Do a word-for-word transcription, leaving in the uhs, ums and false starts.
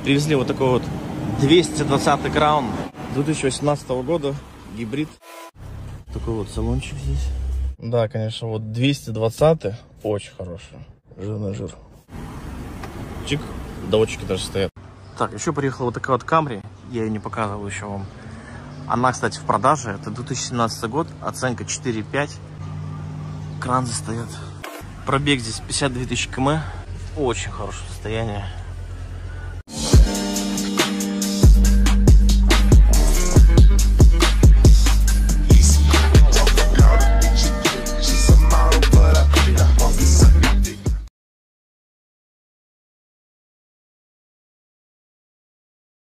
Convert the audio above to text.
Привезли вот такой вот двести двадцатый краун две тысячи восемнадцатого года, гибрид. Такой вот салончик здесь. Да, конечно, вот двести двадцатый очень хороший. Жирный жир. Чик, доводчики даже стоят. Так, еще приехала вот такая вот Camry. Я ее не показывал еще вам. Она, кстати, в продаже. Это две тысячи семнадцатый год. Оценка четыре пять. Кранзы стоят. Пробег здесь пятьдесят две тысячи км. Очень хорошее состояние.